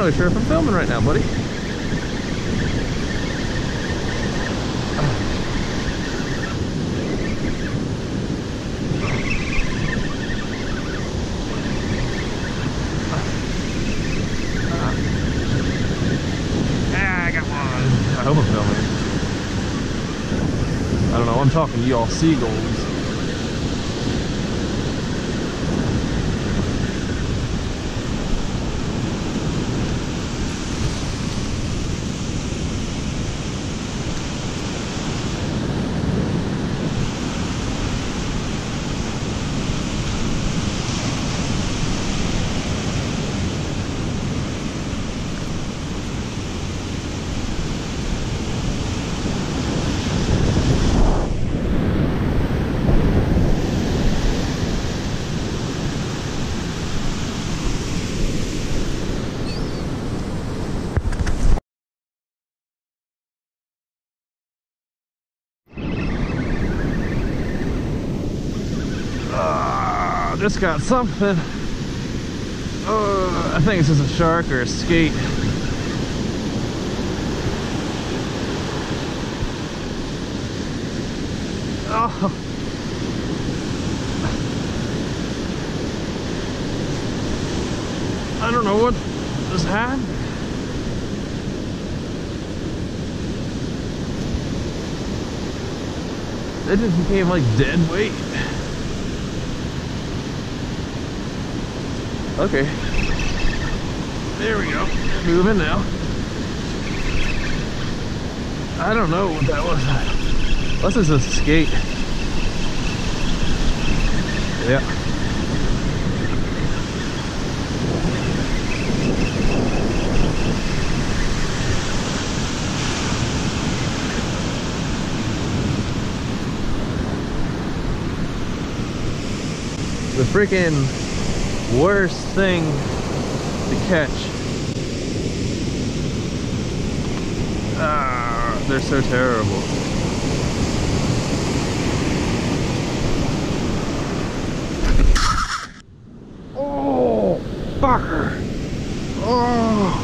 really sure if I'm filming right now, buddy. I got one. I hope I'm filming. I don't know, I'm talking to y'all seagulls. Just got something. I think it's just a shark or a skate. Oh. I don't know what just happened. It just became like dead weight. Okay, there we go. Moving now. I don't know what that was. Unless it's a skate. Yeah. The freaking worst thing to catch. They're so terrible. Oh, fucker. Oh.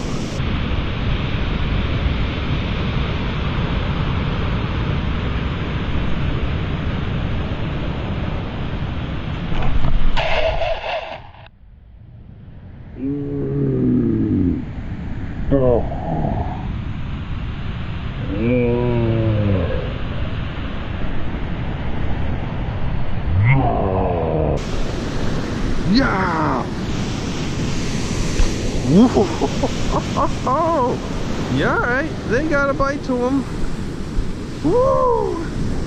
Oh. Yeah. Whoa. Yeah, all right. They got a bite to them. Woo.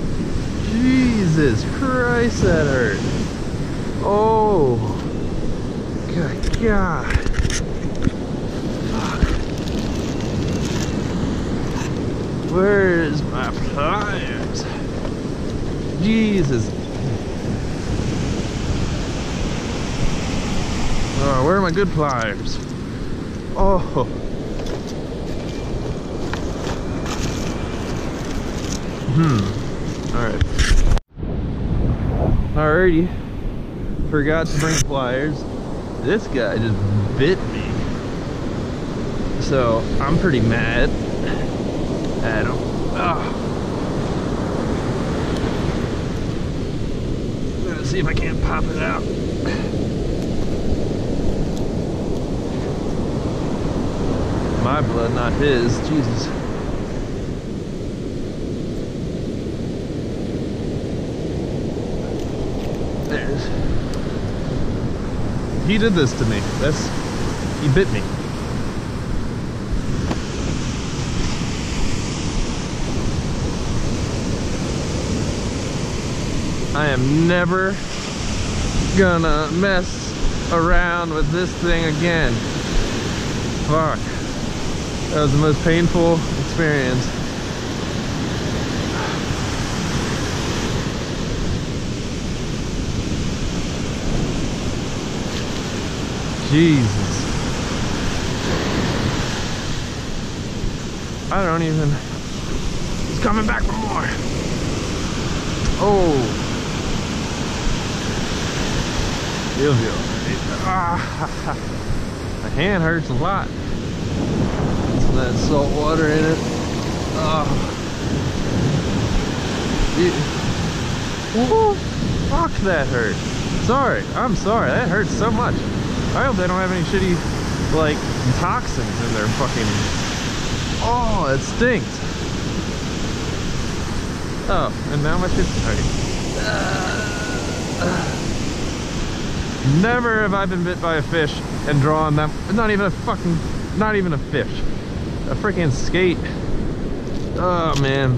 Jesus Christ, that hurt. Oh. Good God. Where's my pliers? Jesus. Oh, where are my good pliers? Oh. Alright. Alrighty. Forgot to bring pliers. This guy just bit me. So, I'm pretty mad at him. Let's see if I can't pop it out. My blood, not his. Jesus. There's. He did this to me. He bit me. I am never gonna mess around with this thing again. Fuck. That was the most painful experience. Jesus. I don't even... He's coming back for more. Oh. Feels good. My hand hurts a lot. that salt water in it. Oh. Woo, fuck, that hurt. Sorry, I'm sorry, that hurts so much. I hope they don't have any shitty, like, toxins in their fucking... Oh, it stinks. Oh, and now my shit's tight. Never have I been bit by a fish and drawn them. Not even a fish. A freaking skate. Oh, man.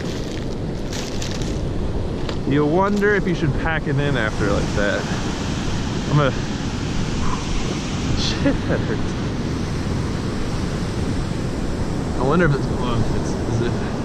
You wonder if you should pack it in after like that. I'm gonna... Shit, that hurts. I wonder if it's...